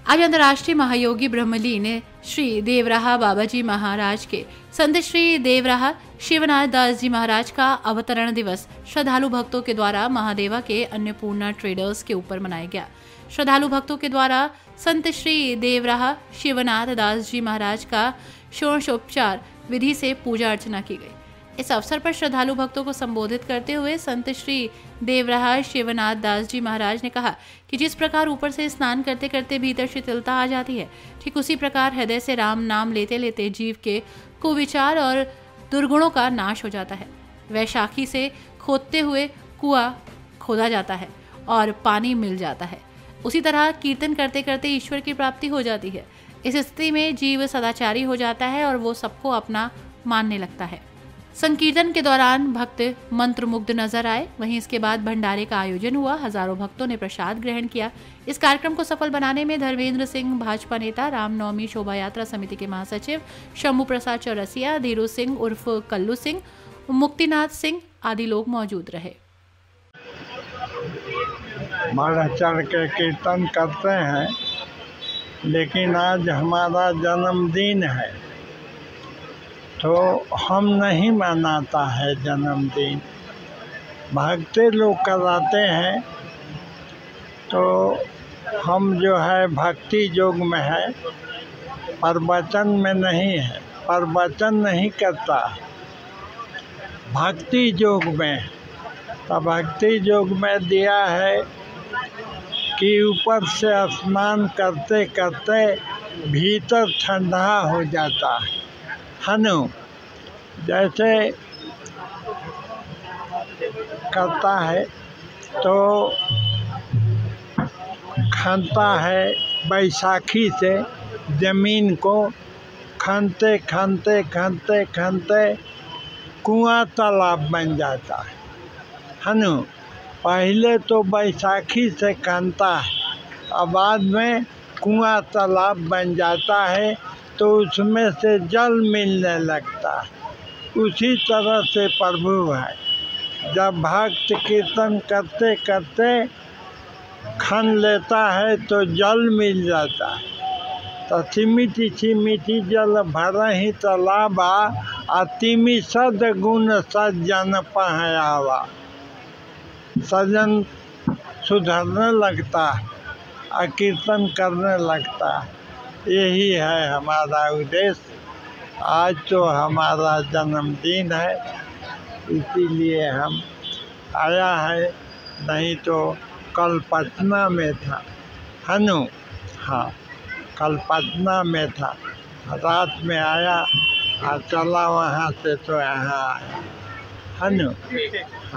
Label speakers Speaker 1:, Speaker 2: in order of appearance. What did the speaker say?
Speaker 1: आज अंतर्राष्ट्रीय महायोगी ब्रह्मलीन श्री देवराहा बाबाजी महाराज के संत श्री देवराहा शिवनाथ दास जी महाराज का अवतरण दिवस श्रद्धालु भक्तों के द्वारा महादेवा के अन्नपूर्णा ट्रेडर्स के ऊपर मनाया गया। श्रद्धालु भक्तों के द्वारा संत श्री देवराहा शिवनाथ दास जी महाराज का षोडशोपचार विधि से पूजा अर्चना की गई। इस अवसर पर श्रद्धालु भक्तों को संबोधित करते हुए संत श्री देवराहा शिवनाथ दास जी महाराज ने कहा कि जिस प्रकार ऊपर से स्नान करते करते भीतर शिथिलता आ जाती है, ठीक उसी प्रकार हृदय से राम नाम लेते लेते जीव के कुविचार और दुर्गुणों का नाश हो जाता है। वैशाखी से खोदते हुए कुआं खोदा जाता है और पानी मिल जाता है। उसी तरह कीर्तन करते करते ईश्वर की प्राप्ति हो जाती है। इस स्थिति में जीव सदाचारी हो जाता है और वो सबको अपना मानने लगता है। संकीर्तन के दौरान भक्त मंत्रमुग्ध नजर आए। वहीं इसके बाद भंडारे का आयोजन हुआ। हजारों भक्तों ने प्रसाद ग्रहण किया। इस कार्यक्रम को सफल बनाने में धर्मेंद्र सिंह भाजपा नेता, रामनवमी शोभा यात्रा समिति के महासचिव शंभू प्रसाद चौरसिया, धीरू सिंह उर्फ कल्लू सिंह, मुक्तिनाथ सिंह आदि लोग मौजूद रहे।
Speaker 2: बढ़ चढ़ के कीर्तन करते हैं, लेकिन आज हमारा जन्मदिन है तो हम नहीं मनाता है जन्मदिन। भक्ति लोग कराते हैं तो हम जो है भक्ति योग में है, प्रवचन में नहीं है। प्रवचन नहीं करता, भक्ति योग में। तो भक्ति योग में दिया है कि ऊपर से स्नान करते करते भीतर ठंडा हो जाता है। जैसे करता है तो खनता है, बैसाखी से जमीन को खनते खनते खनते खनते कुआं तालाब बन जाता है। पहले तो बैसाखी से खनता है और बाद में कुआं तालाब बन जाता है तो उसमें से जल मिलने लगता है। उसी तरह से प्रभु है। जब भक्त कीर्तन करते करते खन लेता है तो जल मिल जाता है। तो सिमिति सिमिति जल भरहि तालाबा, अतिमि सद गुण सज्जन पहयावा। सज्जन सुधरने लगता है और कीर्तन करने लगता है। यही है हमारा उद्देश्य। आज तो हमारा जन्मदिन है, इसीलिए हम आया है, नहीं तो कल पटना में था। हाँ, कल पटना में था, रात में आया और चला वहाँ से तो यहाँ आया।